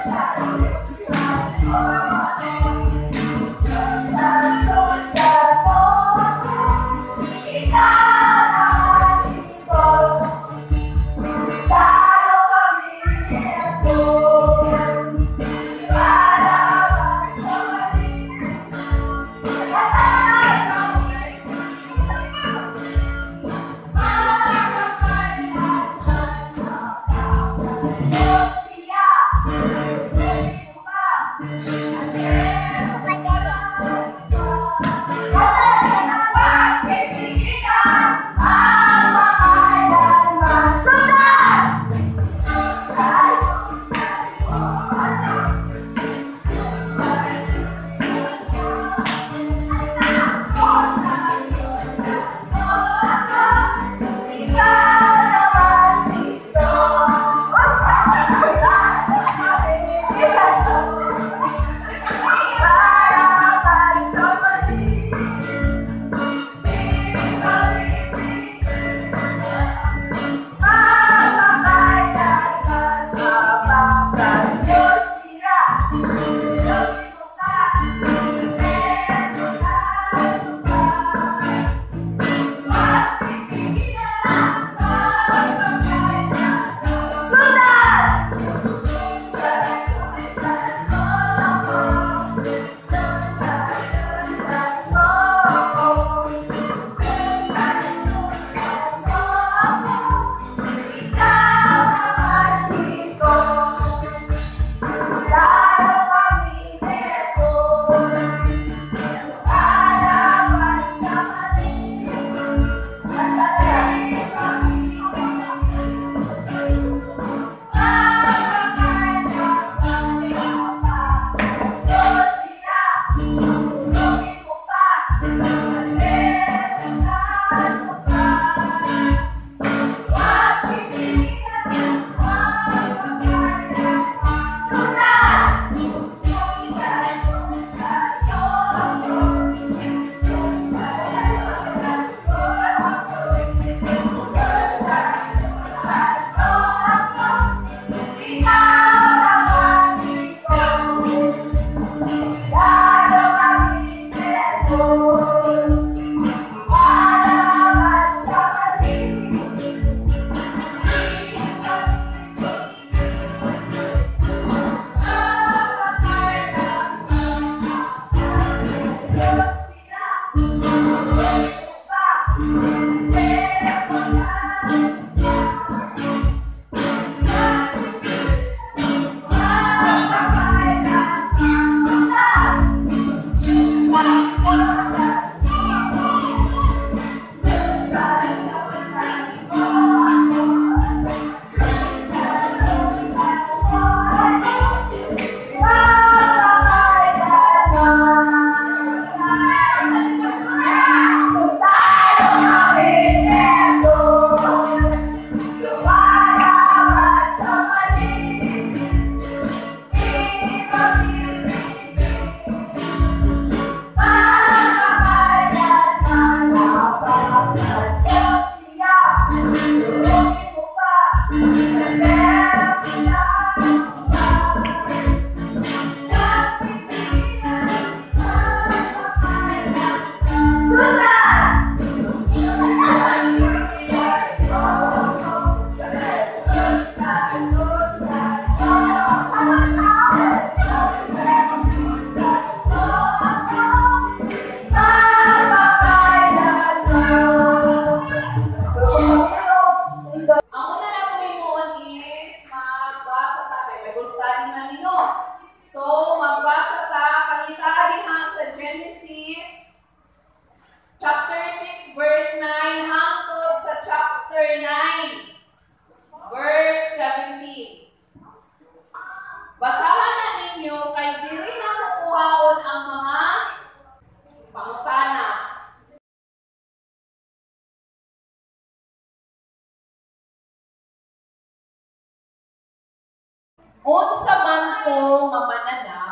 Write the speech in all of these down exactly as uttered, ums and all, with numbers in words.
Unsa man ko nga mananap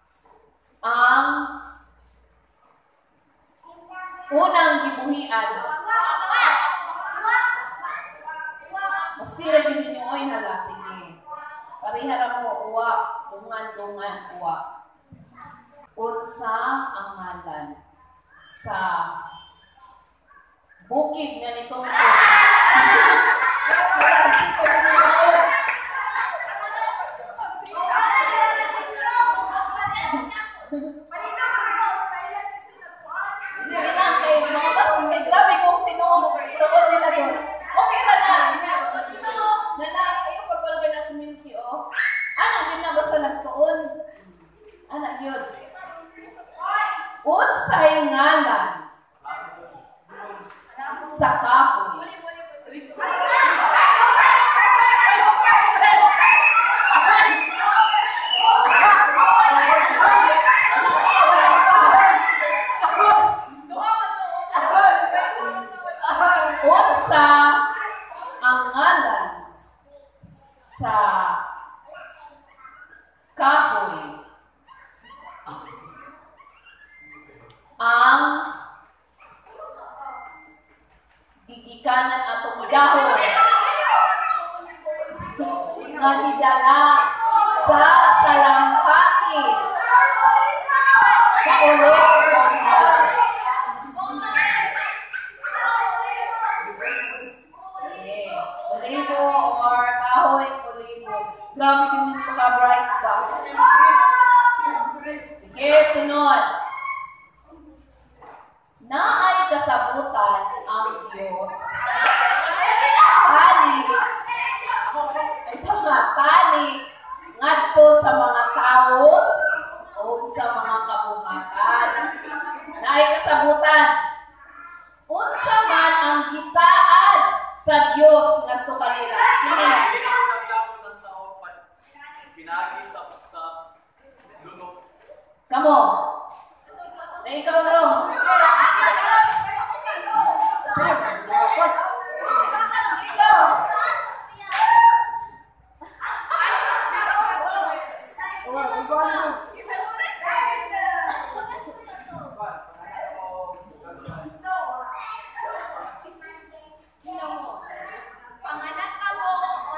ang unang gibuhian. Mas tira din ninyo, oy hala, sige. Parihara mo, uwa. Dungan-dungan, uwa. Unsa ang ngalan sa bukid nga nitong sige lang, kay mga bas, may grabe kong tinuon nila doon. Okay na na. Nana, ayaw pagpalagay na sa minsi, oh. Anak, yun na basta nagtuon. Anak, yun. Unsay ngalan sa kahoy. Unsa ang ngalan sa kahoy ang gigikanan atong dahon nga gidala sa salampati sa ulo sa Diyos. Yeah. Olivo or kahoy, olivo. Grabe yun yung pagka-bright ba? Sige, sunod. Naay kasabutan ang Diyos. Tali. Ay sa mga tali. Ngadto sa mga tao o sa mga kabungatan. Naay kasabutan. Unsa man ang gisaad sa Diyos ngadto kanila. Kini. Pinagi sa sa lunok. Kamo. Ay ikaw bro. Panganak ka mo,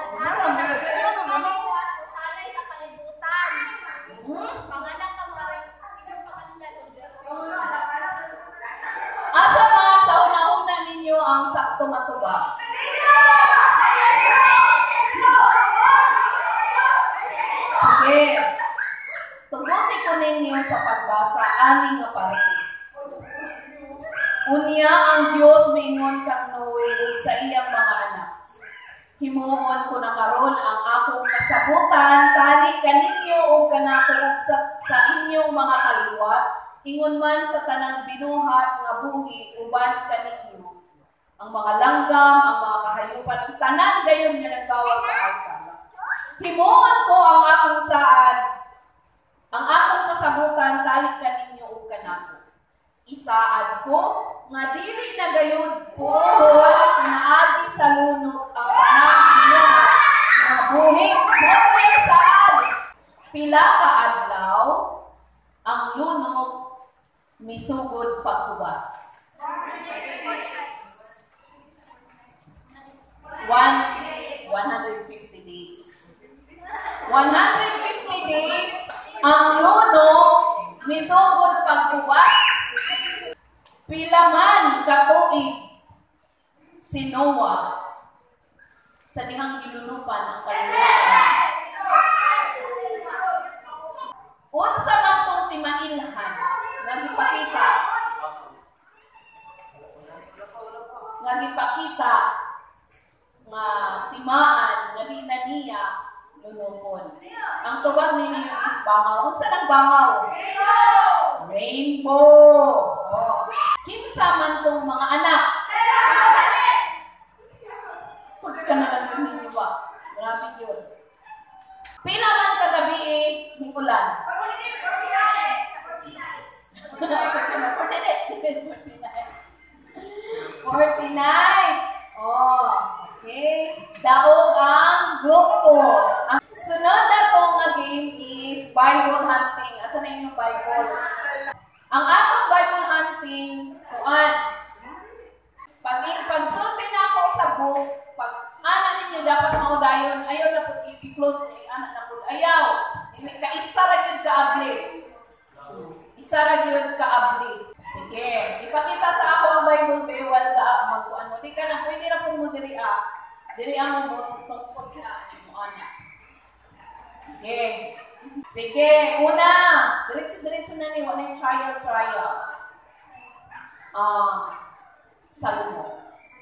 sanay sa kalibutan. Panganak ka mo, inyong pangalan ng Diyos. Asa man sa una-una ninyo ang sakto matuba? Sige. Tuguti ko ninyo sa pagbasa ani nga parte. Unya ang Dios miingon kang Noe ug sa iyang mga anak. Himuon ko na karon ang akong kasabutan tali kaninyo ug kanako ug sa, sa inyong mga kaliwat ingon man sa tanang binuhat nga buhi uban kaninyo. Ang mga langgam, ang mga kahayupan, ang tanan gayon nga naggawas sa altar. Himuon ko ang akong saad, ang akong kasabutan tali kaninyo ug kanako. Isaad ko nga dili na gayon puhol na agi sa lunok ang tanang binuhat nga buhi mo saad. Pila ka adlaw ang lunok misugod pagkubas. One, one hundred fifty days. one hundred fifty days ang lunok misugod pagkubas. Pila man katuig si Noah sa dihang gilunupan ang kalibutan. Unsa man tong timailhan nga gipakita nga gipakita nga timaan nga di na niya lunupon. Ang tubag ninyo is bangaw. Unsa nang bangaw? Rainbow. Oh. Kinsa man tong mga anak? Pagka na lang ninyo ba? Grabe yun. Pila man kagabi eh, ng ulan. forty nights. Oh, okay. Daog ang grupo. Ang sunod na to nga game is Bible hunting. Asa na yung Bible? Ang atong Bible hunting, kuan. Pag pagsulti na ako sa book, pag ana ninyo dapat maudayon, ayaw na po i-close ni ana na Dili ka isa ra gyud ka abli. Isa ra gyud ka abli. Sige, ipakita sa ako ang Bible bewal ka magkuan mo. Di ka na pwede na pud mo diri ah. Dili ang mo tungkol ka mo ana. Sige. Sige, una. Diretso-diretso na ni wala trial trial. Ah, Salomo.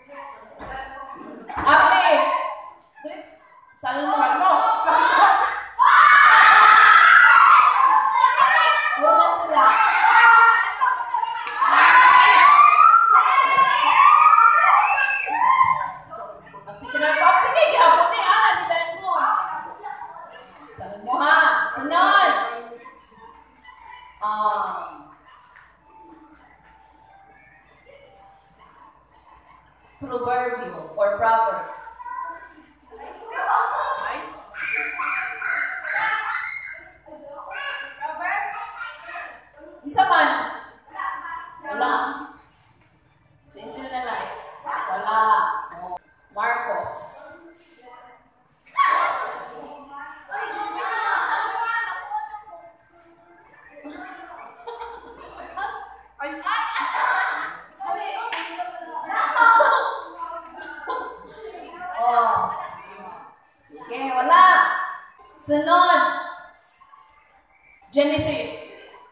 Abli. Salomo no. Wala sila. Ang tinatawag sige, gihapon ni ana gitan mo. Salomo ha. Sunod. Um, Proverbio or Proverbs. Isa man. Wala. Si Angel na lang. Wala. Oh. Marcos. Oh. Okay, wala. Sunod. Genesis.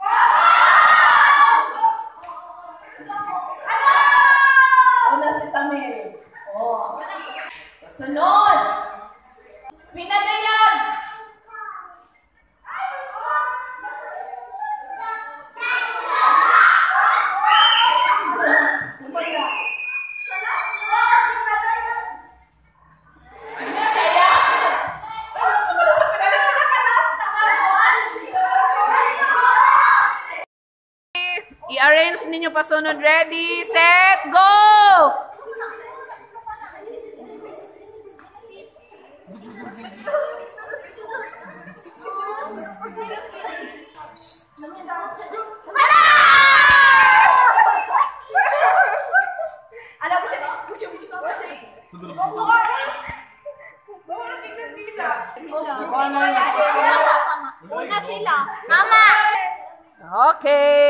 Una si Tamil. Oh. Sunod. Pinagayag. I-arrange ninyo pasunod. Ready, set, go! Una sila. Mama! Okay.